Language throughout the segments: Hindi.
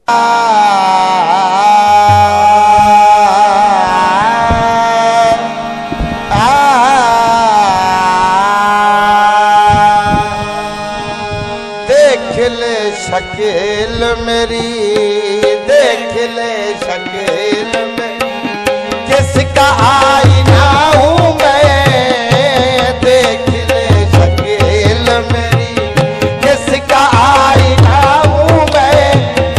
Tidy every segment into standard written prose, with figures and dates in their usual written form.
देख ले शकील मेरी, देख ले शकील मेरी, किसका आईना हूँ मैं। देख ले शकील मेरी, किसका आईना हूँ मैं।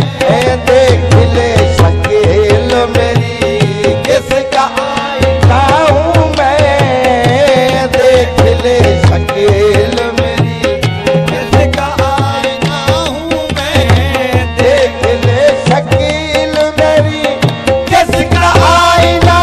देख ले शकील मेरी, किसका आईना हूँ मैं। देख ले शकील मेरी, किसका आईना हूँ मैं। देख ले शकील मेरी, किसका आईना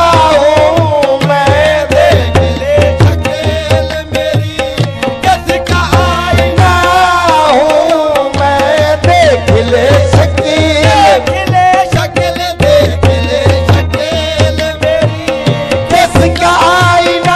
हूँ मैं। देख ले शकील मेरी, किसका आईना हूँ मैं। देख ले शकील, देख ले शकील मेरी, किसका आईना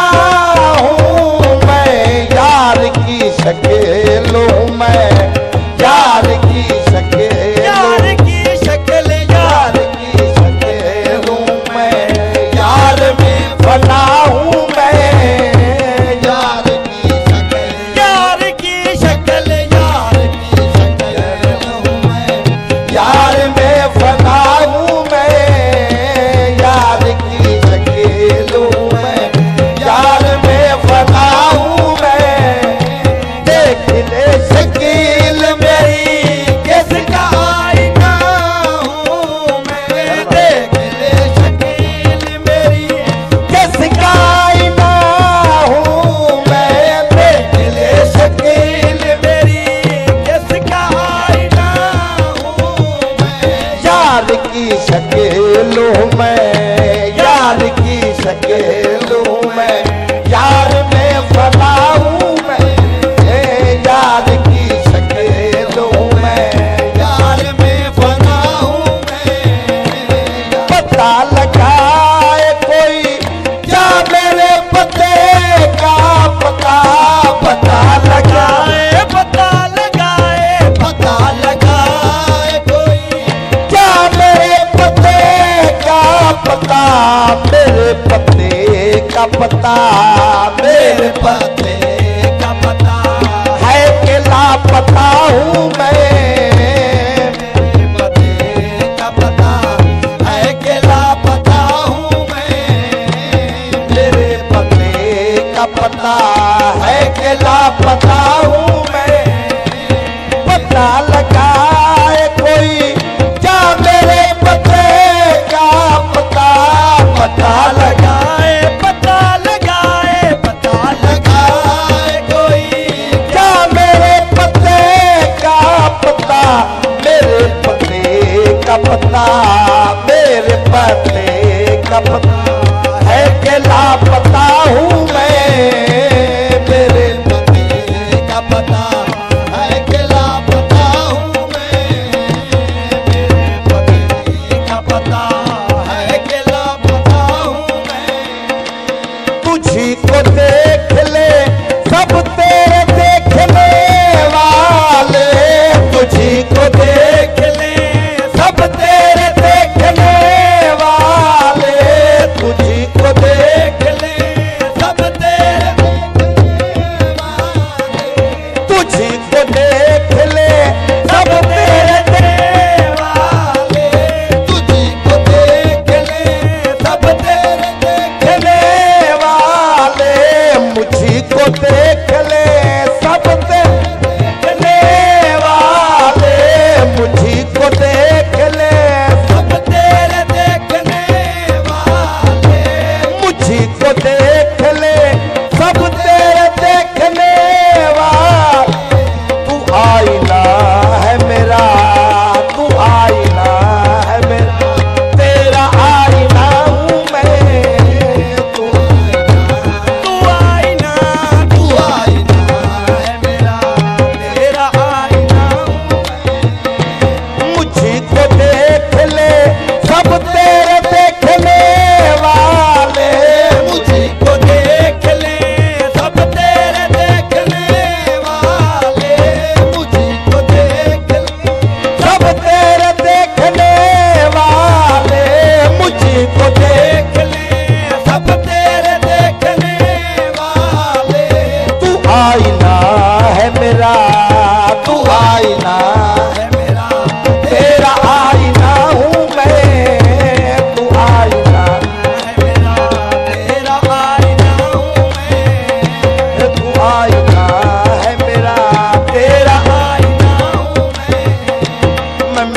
हूँ मैं। यार की शकील हूँ मैं, यार की शकील, यार की शक्ल, यार की शकील हूँ मैं। यार में फना हूँ मैं, यार की शक्ल, यार की शक्ल, यार की शक्ल हूँ मैं। यार में फना हूँ मैं, यार की शकील हूँ मैं। यार में फना हूँ मैं। देख ले शकील मेरी, किसका आईना हूँ मैं। देख ले शकील मेरी, किसका आईना हूँ मैं। देख ले शकील मेरी, किसका आईना हूँ मैं। यार की शकील हूँ मैं, यार की शकील हूँ मैं। यार में फना हूँ मैं, यार की शकील हूँ मैं। यार में फना हूँ मैं। पता लगाए कोई क्या मेरे पते का पता। पता लगाए, पता लगाए, पता लगाए कोई क्या मेरे पते का पता। मेरे पते का पता, मेरे पते का पता है कि लापता हूँ मैं। मेरे पते का पता है कि लापता हूँ मैं। मेरे पते का पता है कि लापता हूँ मैं। पता लगाए कोई क्या मेरे पते का पता। पता लगाए, पता लगाए, पता लगाए कोई क्या मेरे पते का पता। मेरे पते का पता, मेरे पते का पता है कि लापता हूँ मैं। मेरे पते का पता है कि लापता हूँ मैं। मेरे पते का पता है कि लापता हूँ मैं। तुझी को देख ले सब तेरे देखने वाले। तुझी को देख ले सब तेरे देखने वाले। तुझी को देख ले सब तेरे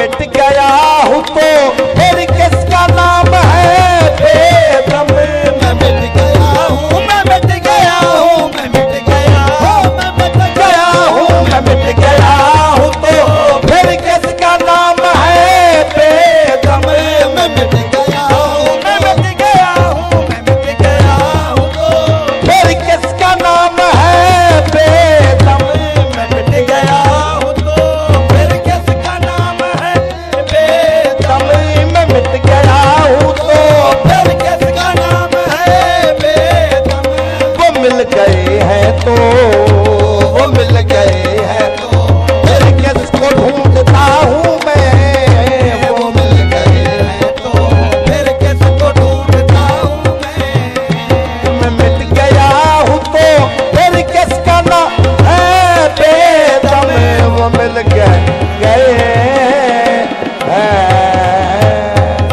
मिट गया हूँ तो फिर किसका नाम है बेदम। मैं मिट गया हूँ, मैं मिट गया हूँ, मैं मिट गया हूँ, मैं मिट गया हूँ, मैं मिट गया हूँ तो फिर किसका नाम है बेदम। मैं मिट गया हूँ, मैं मिट गया हूँ, मैं मिट गया हूँ तो फिर किसका नाम है बेदम। मैं मिट गया हूँ तो फिर किसका नाम है बेदम। मैं मिट गया हूँ तो फिर किसका नाम है बेदम। वो मिल गए हैं तो वो मिल गए